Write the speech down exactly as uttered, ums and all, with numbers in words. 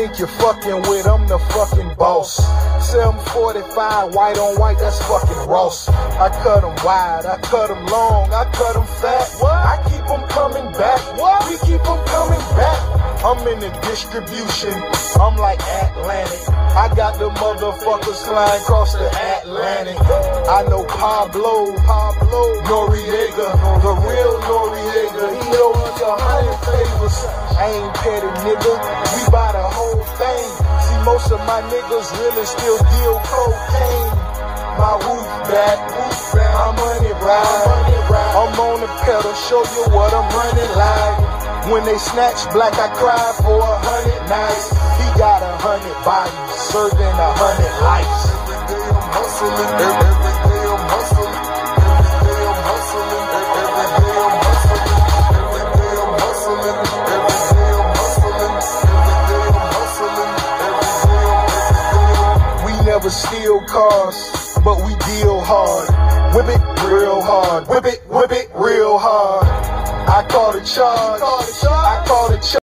think you're fucking with, I'm the fucking boss. seven forty-five, white on white, that's fucking Ross. I cut them wide, I cut them long, I cut them fat. I keep them coming back, we keep them coming back. I'm in the distribution, I'm like Atlantic. I got the motherfuckers flying across the Atlantic. I know Pablo, Pablo, Noriega, the real Noriega. He owes me a hundred favors. I ain't petty, nigga, we buy the whole thing. See, most of my niggas really still deal cocaine. My roof back, roof back, my money ride. I'm on the pedal, show you what I'm running like. When they snatch black, I cry for a hundred nights. He got a hundred bodies, serving a hundred lives. Every day I'm hustling, every, every day I'm hustling, every day I'm hustling, every, every day I'm hustling, every day I'm hustling, every day I'm hustling, every day I'm hustling, every day I'm hustling. We never steal cars, but we deal hard. Whip it real hard, whip it, whip it real hard. I call the charge, I call the charge.